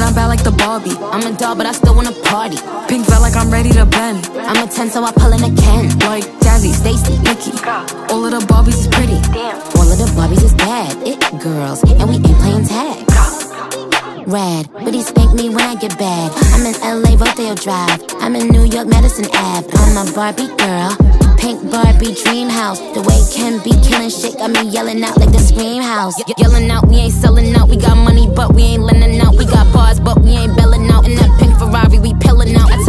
I'm bad like the Barbie. I'm a doll, but I still wanna party. Pink felt like I'm ready to bend. I'm a 10, so I pull in a Ken. Like Jazzy, Stacy, Nikki. All of the Barbies is pretty. All of the Barbies is bad. It girls, and we ain't playing tag. Rad, but he spank me when I get bad. I'm in LA, Rodeo Drive. I'm in New York, Madison Ave. I'm a Barbie girl, pink Barbie dream house. The way Ken be killing shit got me yelling out like the Scream House. Yelling out, we ain't selling out. We got money, but we ain't lending out. We got bars, but we ain't belling out. In that pink Ferrari, we pillin' out.